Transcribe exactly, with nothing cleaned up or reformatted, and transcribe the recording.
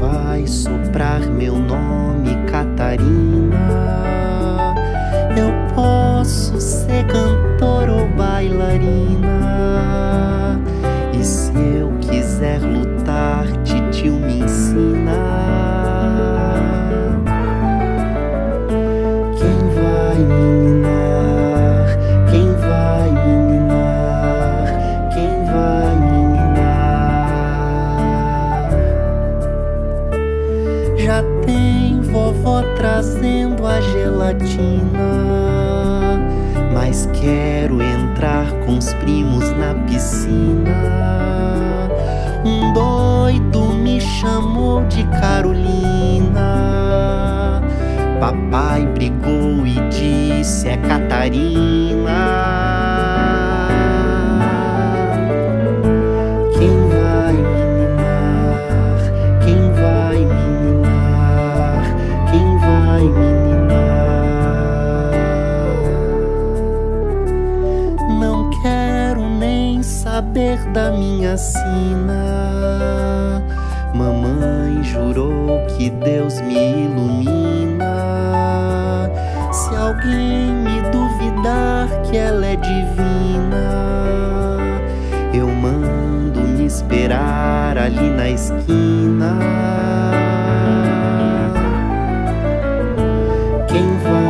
vai soprar meu nome, Catarina, eu posso ser cantor ou bailarina. E se eu quiser lutar, titio me ensina. Quem vai me ninar? Quem vai me ninar? Quem vai me ninar? Já tem vovó trazendo a gelatina, mas quero entrar com os primos na piscina. Um doido me chamou de Carolina. Papai brigou e disse: é Catarina. Quem vai me ninar? Quem vai me ninar? Quem vai me ninar? Não quero nem saber da minha sina. Mamãe jurou que Deus me ilumina. Se alguém me duvidar que ela é divina, eu mando me esperar ali na esquina. Quem vai